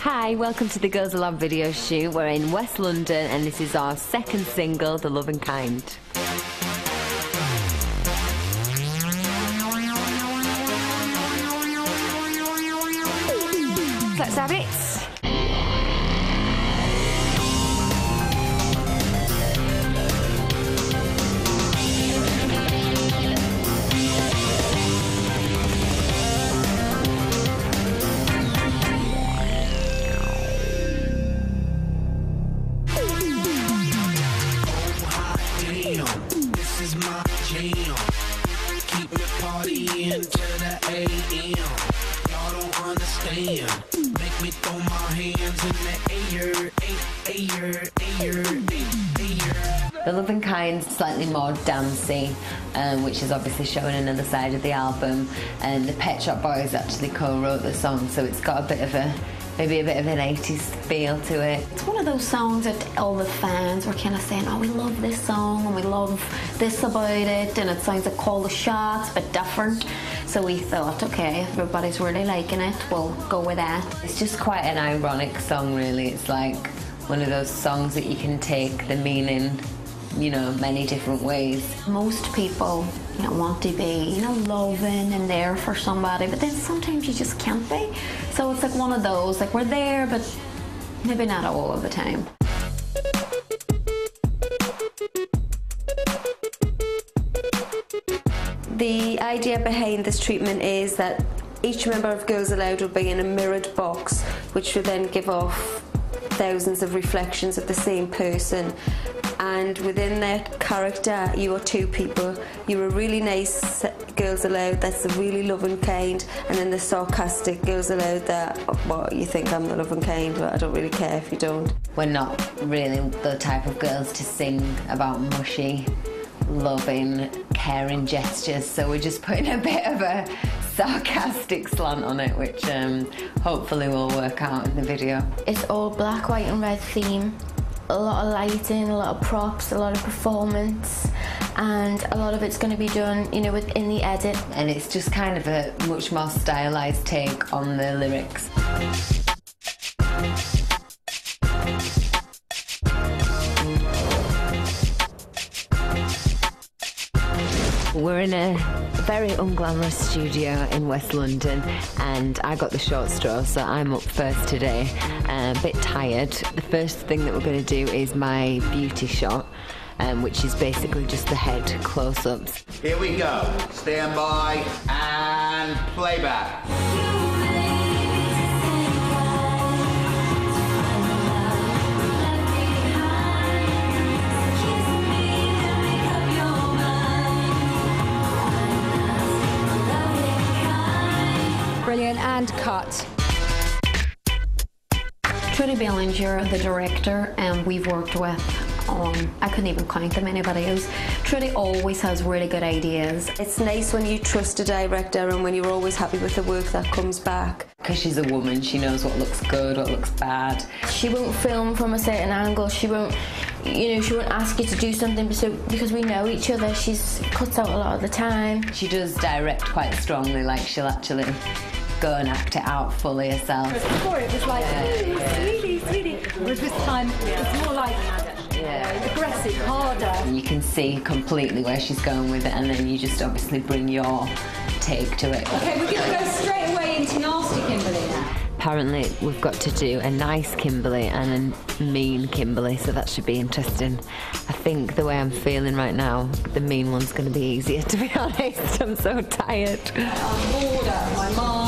Hi, welcome to the Girls Aloud video shoot. We're in West London and this is our second single, The Loving Kind. Let's have it. This is my jam. Keep me partying till the AM. Y'all don't understand. Make me throw my hands in the air. The Loving Kind's slightly more dancey, which is obviously showing another side of the album. And the Pet Shop Boys actually co-wrote the song, so it's got a bit of maybe a bit of an 80s feel to it. It's one of those songs that all the fans were kind of saying, oh, we love this song and we love this about it, and it sounds like Call the Shots but different. So we thought, okay, if everybody's really liking it, we'll go with that. It's just quite an ironic song, really. It's like one of those songs that you can take the meaning, you know, many different ways. Most people, you know, want to be, you know, loving and there for somebody, but then sometimes you just can't be. So it's like one of those, like we're there, but maybe not all of the time. The idea behind this treatment is that each member of Girls Aloud will be in a mirrored box, which will then give off thousands of reflections of the same person. And within that character, you are two people. You're a really nice Girls Aloud that's the really loving kind, and then the sarcastic Girls Aloud that, well, you think I'm the loving kind, but I don't really care if you don't. We're not really the type of girls to sing about mushy, loving, caring gestures, so we're just putting a bit of a sarcastic slant on it, which hopefully will work out in the video. It's all black, white and red theme. A lot of lighting, a lot of props, a lot of performance, and a lot of it's going to be done, you know, within the edit. And it's just kind of a much more stylised take on the lyrics. We're in a very unglamorous studio in West London and I got the short straw, so I'm up first today, a bit tired. The first thing that we're going to do is my beauty shot, which is basically just the head close-ups. Here we go. Stand by and playback. Brilliant, and cut. Trudy Bellinger, the director, and we've worked with on, I couldn't even count them, anybody else. Trudy always has really good ideas. It's nice when you trust a director and when you're always happy with the work that comes back. Because she's a woman, she knows what looks good, what looks bad. She won't film from a certain angle, she won't, you know, she won't ask you to do something because we know each other. She's cuts out a lot of the time. She does direct quite strongly, like she'll actually go and act it out fully herself. Before it was like, sweetie, whereas this time it's more like aggressive, harder. And you can see completely where she's going with it, and then you just obviously bring your take to it. Okay, we're going to go straight away into nasty Kimberly now. Apparently we've got to do a nice Kimberly and a mean Kimberly, so that should be interesting. I think the way I'm feeling right now, the mean one's going to be easier, to be honest. I'm so tired. I'm bored out of my mind.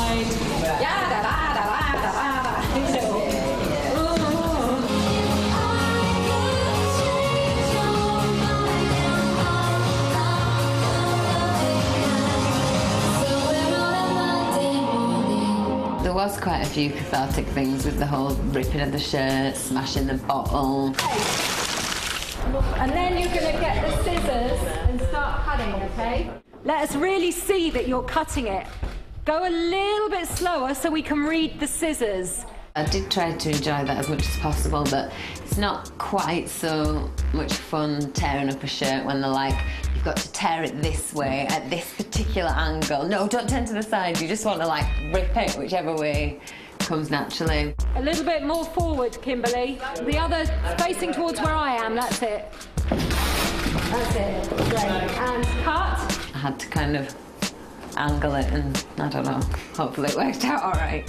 There was quite a few cathartic things with the whole ripping of the shirt, smashing the bottle. And then you're going to get the scissors and start cutting, okay? Let us really see that you're cutting it. Go a little bit slower so we can read the scissors. I did try to enjoy that as much as possible, but it's not quite so much fun tearing up a shirt when they're like, you've got to tear it this way at this particular angle. No, don't turn to the side. You just want to like rip it whichever way comes naturally. A little bit more forward, Kimberly. The other facing towards where I am, that's it. That's it. Great. And cut. I had to kind of angle it and I don't know, hopefully it worked out all right.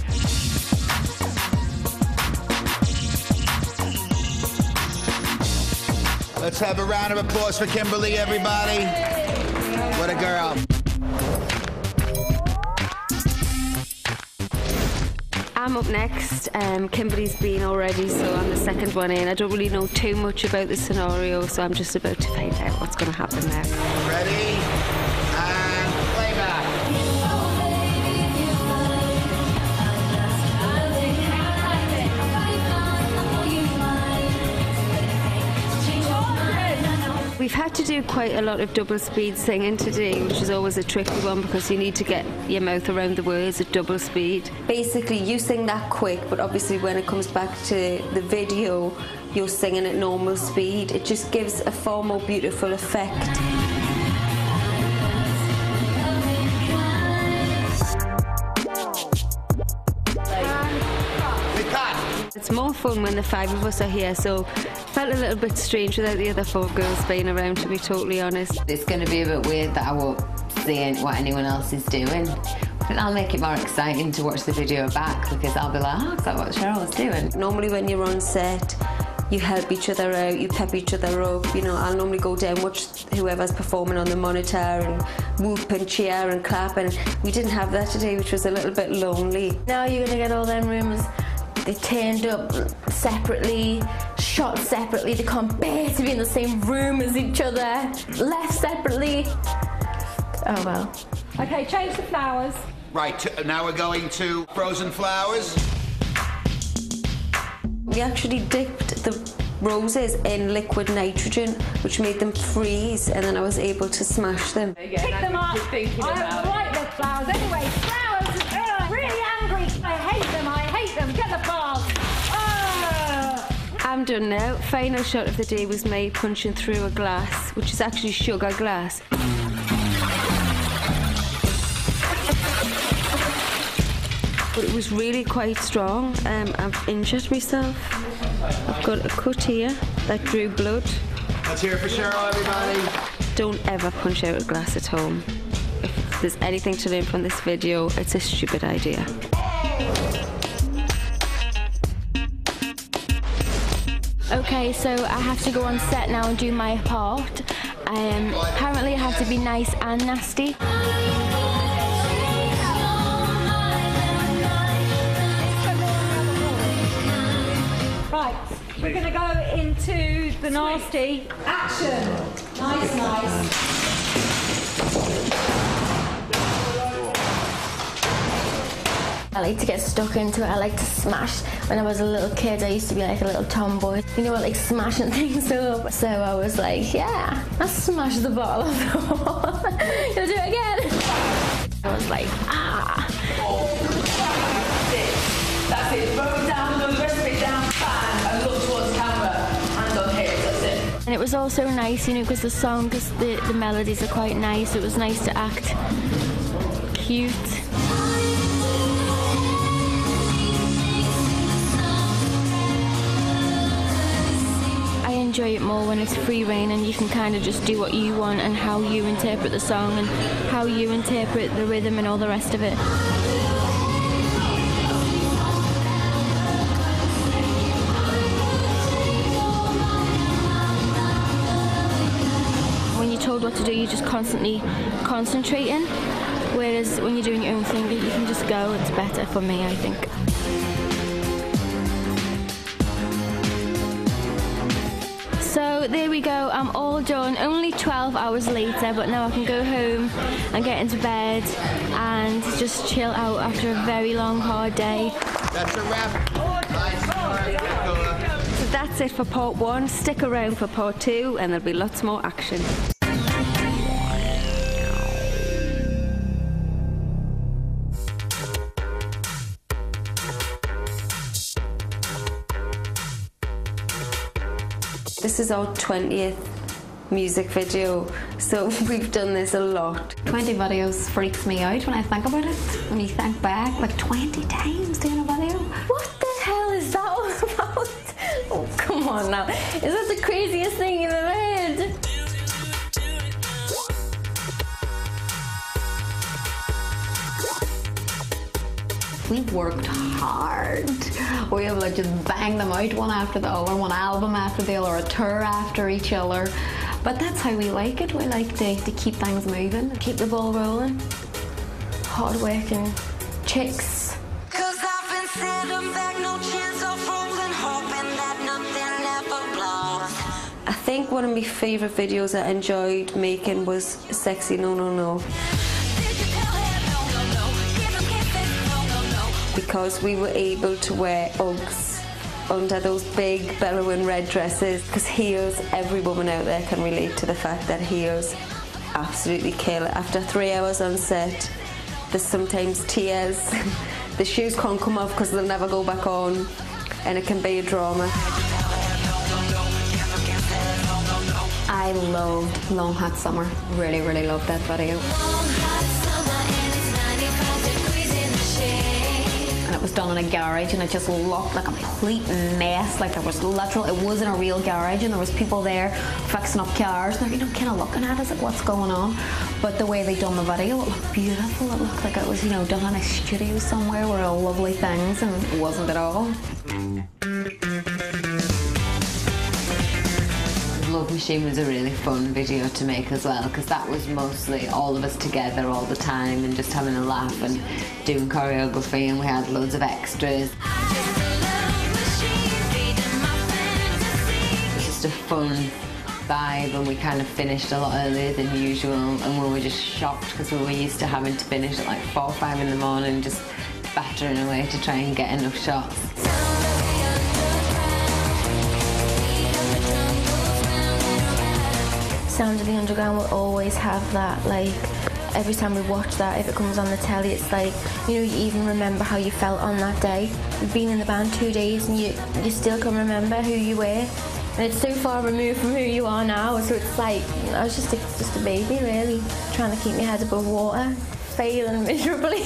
Let's have a round of applause for Kimberly, everybody. What a girl. I'm up next. Kimberly's been already, so I'm the second one in. I don't really know too much about the scenario, so I'm just about to find out what's going to happen there. Ready? And playback. We've had to do quite a lot of double speed singing today, which is always a tricky one because you need to get your mouth around the words at double speed. Basically, you sing that quick, but obviously when it comes back to the video, you're singing at normal speed. It just gives a far more beautiful effect. It's more fun when the 5 of us are here, so felt a little bit strange without the other 4 girls being around, to be totally honest. It's going to be a bit weird that I won't see what anyone else is doing. But I'll make it more exciting to watch the video back because I'll be like, oh, is that what Cheryl's doing? Normally when you're on set, you help each other out, you pep each other up. You know, I'll normally go down, watch whoever's performing on the monitor and whoop and cheer and clap, and we didn't have that today, which was a little bit lonely. Now you're going to get all them rooms. They turned up separately, shot separately, they can't bear to be in the same room as each other, left separately. Oh well. Okay, change the flowers. Right, now we're going to frozen flowers. We actually dipped the roses in liquid nitrogen, which made them freeze, and then I was able to smash them. Pick them up. I like the flowers. Anyway, flowers, really angry. I hate them, Get the balls. I'm done now. Final shot of the day was me punching through a glass, which is actually sugar glass. But it was really quite strong. I've injured myself. I've got a cut here that drew blood. Let's hear it for Cheryl, everybody. Don't ever punch out a glass at home. If there's anything to learn from this video, it's a stupid idea. Okay, so I have to go on set now and do my part. Apparently I have to be nice and nasty. Right, we're going to go into the nasty. Action! Nice. I like to get stuck into it. I like to smash. When I was a little kid, I used to be like a little tomboy. You know what, like smashing things up. So I was like, yeah, I'll smash the bottle off the wall. You'll do it again. I was like, ah. That's it. Roll down, the rest of it down, bang, and look towards camera. Hands on hips, that's it. And it was also nice, you know, because the melodies are quite nice. It was nice to act cute. I enjoy it more when it's free reign and you can kind of just do what you want and how you interpret the song and how you interpret the rhythm and all the rest of it. When you're told what to do, you're just constantly concentrating, whereas when you're doing your own thing, you can just go. It's better for me, I think. So there we go, I'm all done. Only 12 hours later, but now I can go home and get into bed and just chill out after a very long, hard day. That's a wrap. Nice work. So that's it for part 1. Stick around for part 2 and there'll be lots more action. This is our 20th music video, so we've done this a lot. 20 videos freaks me out when I think about it. When you think back, like 20 times doing a video. on now. Is that the craziest thing you've ever heard? We've worked hard. We have like just banged them out one after the other, one album after the other, a tour after each other. But that's how we like it. We like to keep things moving, keep the ball rolling. Hard-working chicks. I think one of my favourite videos I enjoyed making was Sexy No No No. Because we were able to wear Uggs under those big bellowing red dresses, because heels, every woman out there can relate to the fact that heels absolutely kill. After 3 hours on set, there's sometimes tears. The shoes can't come off because they'll never go back on, and it can be a drama. I loved Long Hot Summer. Really, really loved that video. And it was done in a garage, and it just looked like a complete mess. Like there was literal, it wasn't a real garage, and there was people there fixing up cars, and they're, kind of looking at us like, what's going on? But the way they done the video, it looked beautiful. It looked like it was, done in a studio somewhere where all lovely things, and it wasn't at all. Love Machine was a really fun video to make as well, because that was mostly all of us together all the time and just having a laugh and doing choreography, and we had loads of extras. It was just a fun vibe, and we kind of finished a lot earlier than usual, and we were just shocked because we were used to having to finish at like 4 or 5 in the morning, just battering away to try and get enough shots. Sound of the Underground will always have that, like, every time we watch that, if it comes on the telly, it's like, you even remember how you felt on that day. You've been in the band 2 days and you still can remember who you were. And it's so far removed from who you are now, so it's like, I was just a baby, really, trying to keep my head above water, failing miserably.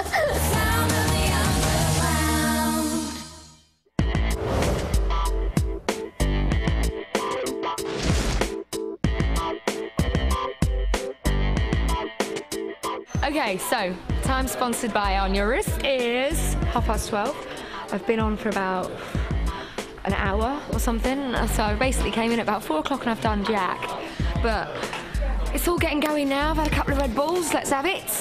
Okay, so time sponsored by On Your Wrist is 12:30. I've been on for about an hour or something, so I basically came in at about 4 o'clock and I've done jack. But it's all getting going now. I've had a couple of Red Bulls, let's have it.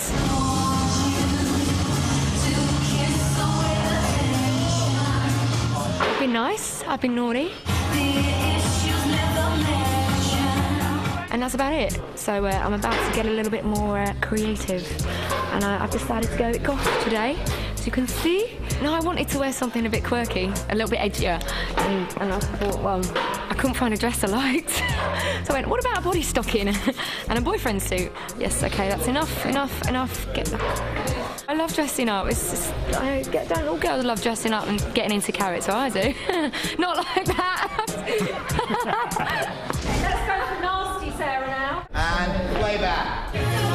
I've been nice, I've been naughty. And that's about it. So I'm about to get a little bit more creative, and I've decided to go a bit goth today, as you can see. Now I wanted to wear something a bit quirky, a little bit edgier, and I thought, well, I couldn't find a dress I liked. So I went, what about a body stocking and a boyfriend suit? Yes, okay, that's enough. Get that. I love dressing up. Don't all girls love dressing up and getting into character? I do. Not like that. Let's go for nasty Sarah now. And playback.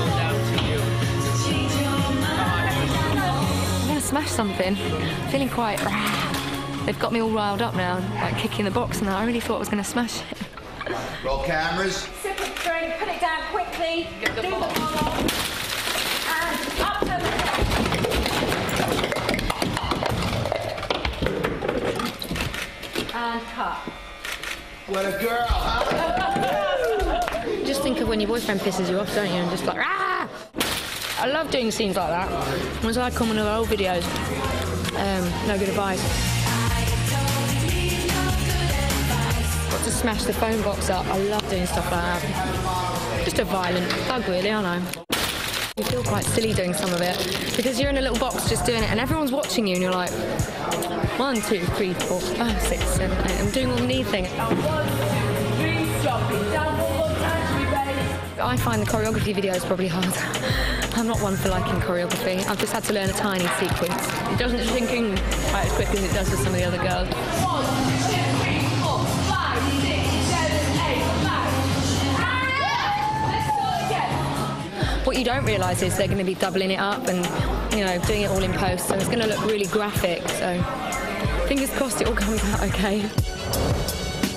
I'm gonna smash something. Feeling quite. They've got me all riled up now, like kicking the box, and I really thought I was gonna smash it. Roll cameras. Sip of drink, put it down quickly. Do the ball. And up to the and cut. What a girl, huh? Just think of when your boyfriend pisses you off, don't you? And just like, ah! I love doing scenes like that. Once I come on with old videos, no good advice. Got to smash the phone box up. I love doing stuff like that. Just a violent thug, really, aren't I? You feel quite silly doing some of it because you're in a little box just doing it, and everyone's watching you, and you're like, 1, 2, 3, 4, 5, 6, 7, 8. I'm doing all the knee thing. I find the choreography videos probably hard. I'm not one for liking choreography. I've just had to learn a tiny sequence. It doesn't sink in quite as quick as it does with some of the other girls. 1, 2, 3, 4, 5, 6, 7, 8, 9. Let's start again. What you don't realise is they're going to be doubling it up and, doing it all in post, so it's going to look really graphic. So fingers crossed it all comes out okay.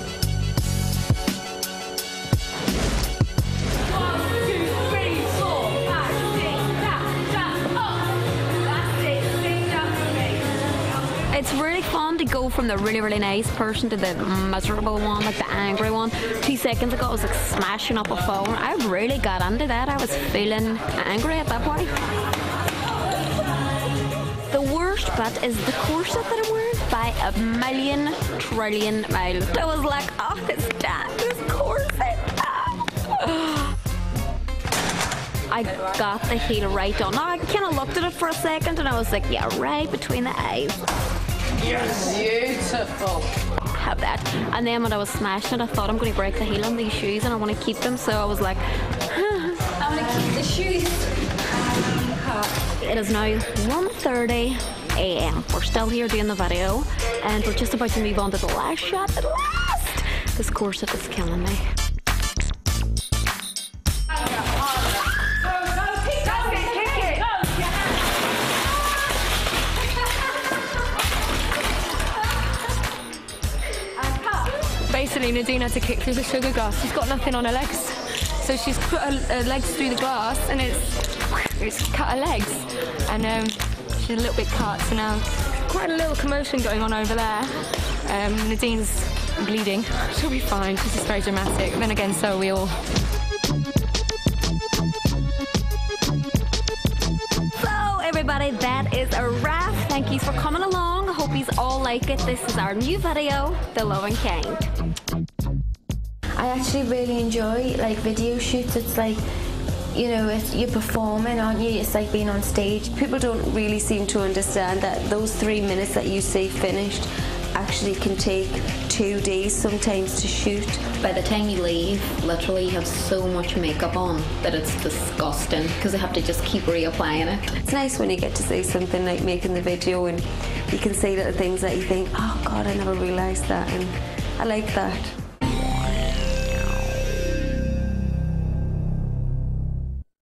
It's really fun to go from the really, really nice person to the miserable one, like the angry one. 2 seconds ago, I was like smashing up a phone. I really got into that. I was feeling angry at that point. The worst bit is the corset that I'm wearing by a million trillion miles. I was like, oh, this corset. I got the heel right on. Now, I kind of looked at it for a second and I was like, yeah, right between the eyes. Yes. Beautiful. Have that. And then when I was smashing it, I thought I'm going to break the heel on these shoes and I want to keep them. So I was like, I'm going to keep the shoes. It is now 1:30 a.m. We're still here doing the video and we're just about to move on to the last shot. At last! This corset is killing me. Basically, Nadine had to kick through the sugar glass. She's got nothing on her legs. So she's put her legs through the glass and it's cut her legs. And she's a little bit cut, so now quite a little commotion going on over there. Nadine's bleeding. She'll be fine. She's just very dramatic. Then again, so are we all. So, everybody, that is a wrap. Thank you for coming along. I hope you all like it. This is our new video, The Loving Kind. I actually really enjoy like video shoots. It's like, you know, if you're performing, aren't you? It's like being on stage. People don't really seem to understand that those 3 minutes that you say finished actually can take 2 days sometimes to shoot. By the time you leave, literally you have so much makeup on that it's disgusting because I have to just keep reapplying it. It's nice when you get to say something like making the video and you can say little things that you think, oh God, I never realised that, and I like that.